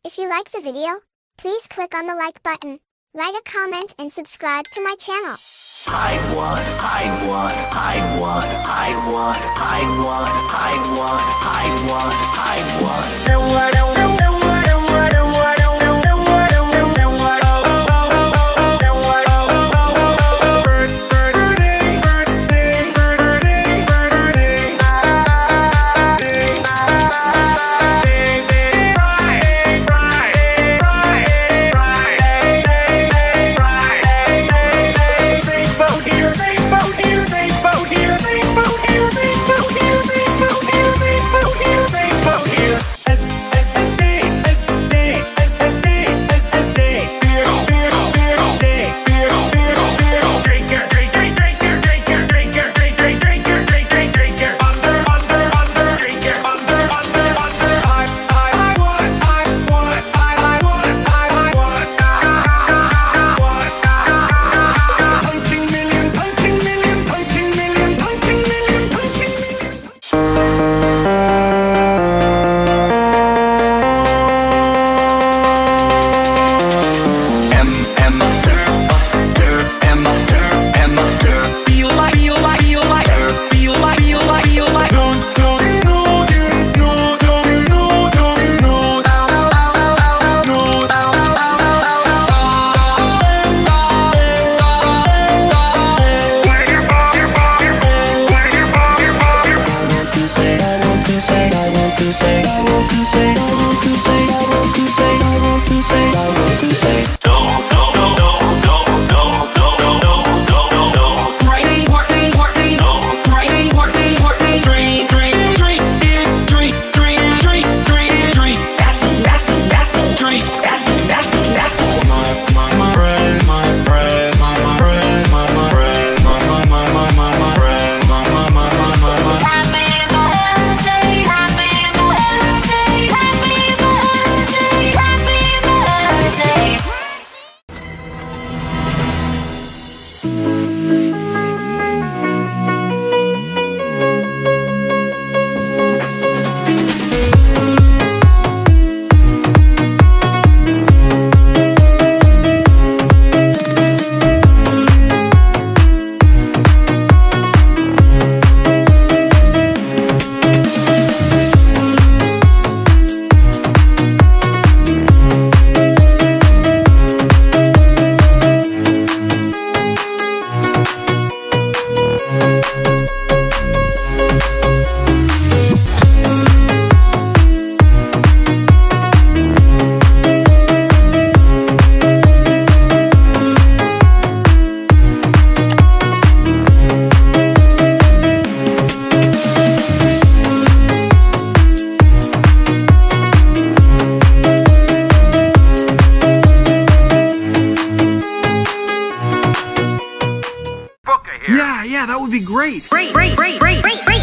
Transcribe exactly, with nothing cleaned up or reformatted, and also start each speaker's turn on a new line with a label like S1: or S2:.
S1: If you like the video, please click on the like button, write a comment and subscribe to my channel.
S2: I want, I want, I want, I want, I want, I want, I want, I want, I want.
S3: Yeah, yeah, that would be great.
S4: Great, great, great, great, great, great.